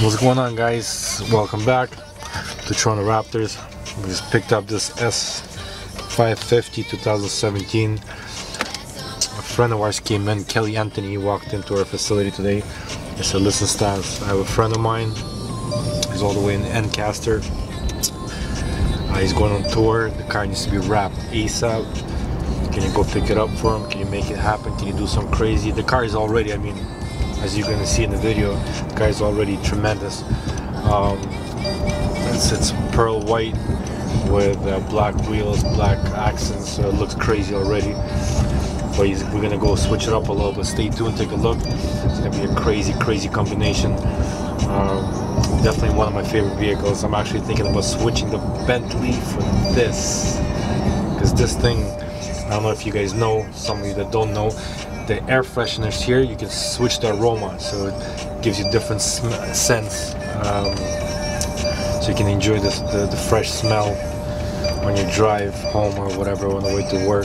What's going on, guys? Welcome back to Toronto Raptors. We just picked up this S550 2017. A friend of ours came in, Kelly Anthony, walked into our facility today. He said, listen Stas, I have a friend of mine. He's all the way in Ancaster. He's going on tour. The car needs to be wrapped ASAP. Can you go pick it up for him? Can you make it happen? Can you do something crazy? The car is already, as you're gonna see in the video, the car is already tremendous. It's pearl white with black wheels, black accents, so it looks crazy already. But we're gonna go switch it up a little bit. Stay tuned, take a look. It's gonna be a crazy combination. Definitely one of my favorite vehicles. I'm actually thinking about switching the Bentley for this, because this thing, I don't know if you guys know, some of you that don't know, the air fresheners here, you can switch the aroma, so it gives you different scents, so you can enjoy the fresh smell when you drive home or whatever on the way to work.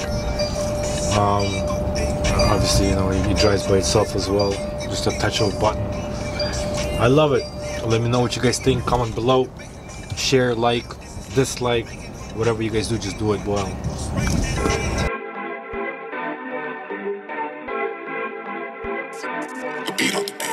Obviously, it drives by itself as well, just a touch of a button. I love it. Let me know what you guys think. Comment below, share, like, dislike, whatever you guys do, just do it well. Beat on the beat.